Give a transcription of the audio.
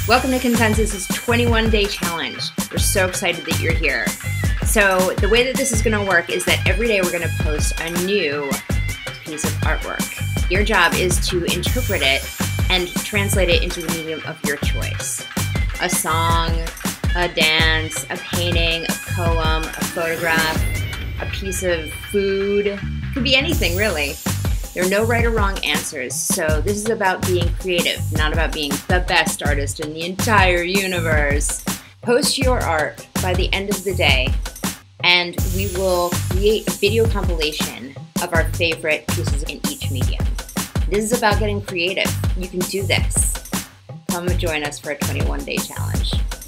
Welcome to Consensus's 21-day challenge. We're so excited that you're here. So the way that this is going to work is that every day we're going to post a new piece of artwork. Your job is to interpret it and translate it into the medium of your choice. A song, a dance, a painting, a poem, a photograph, a piece of food. It could be anything, really. There are no right or wrong answers, so this is about being creative, not about being the best artist in the entire universe. Post your art by the end of the day, and we will create a video compilation of our favorite pieces in each medium. This is about getting creative. You can do this. Come join us for a 21-day challenge.